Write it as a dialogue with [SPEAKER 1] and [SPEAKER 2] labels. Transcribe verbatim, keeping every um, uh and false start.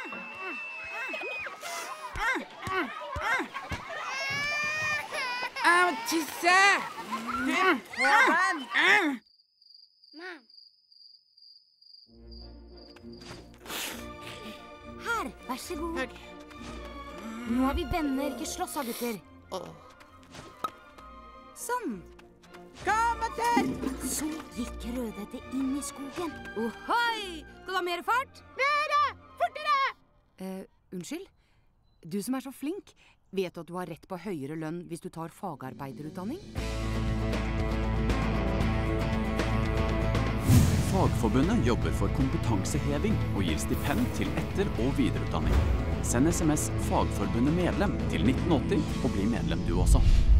[SPEAKER 1] Au, tisse! Håven!
[SPEAKER 2] Her, vær så god. Nå er vi venner, ikke slåss av gutter. Sånn.
[SPEAKER 1] Kom etter!
[SPEAKER 2] Så gikk Rødhette inn i skogen. Ohoi! Skal du ha mer fart?
[SPEAKER 1] Mere! Fortere!
[SPEAKER 2] Eh, unnskyld? Du som er så flink, vet du at du har rett på høyere lønn hvis du tar fagarbeiderutdanning?
[SPEAKER 3] Fagforbundet jobber for kompetanseheving og gir stipend til etter- og videreutdanning. Send sms Fagforbundet medlem til nitten åtti og bli medlem du også.